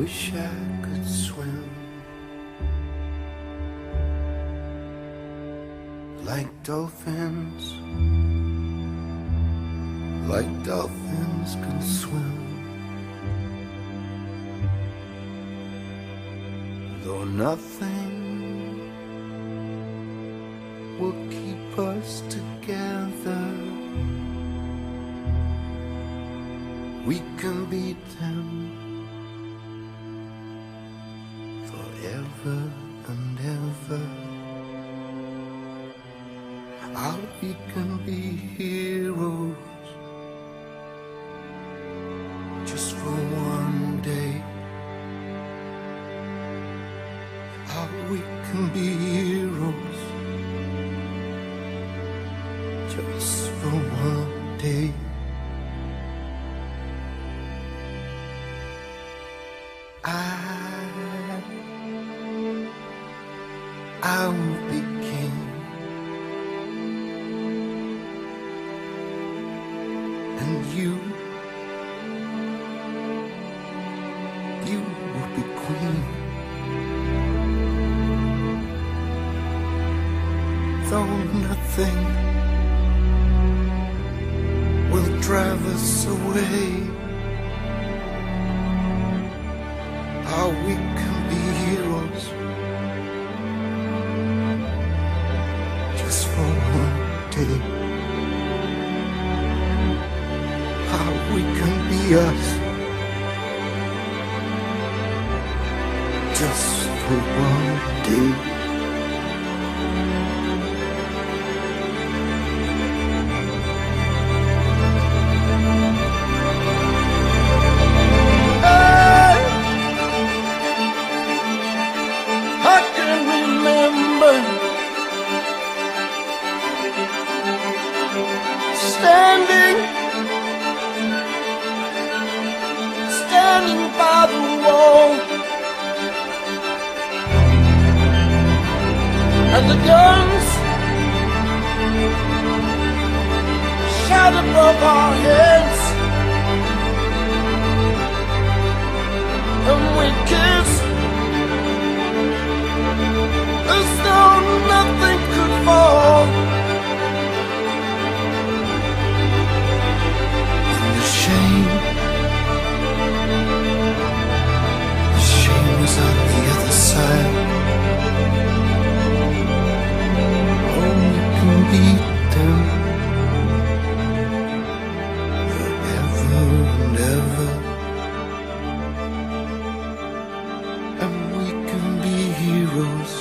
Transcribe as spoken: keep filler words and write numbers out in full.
wish I could swim like dolphins, like dolphins can swim. Though nothing will keep us together, we can beat them forever and ever. How we can be heroes just for one day. How we can be heroes just for one day. I, I will be king, and you, you will be queen. Though nothing will drive us away, how we can be heroes just for one day. How we can be us just for one day. Standing, standing by the wall, and the guns shout above our heads, and we kiss as though nothing could fall. Shame, shame is on the other side. Oh, we can beat them forever and ever, and we can be heroes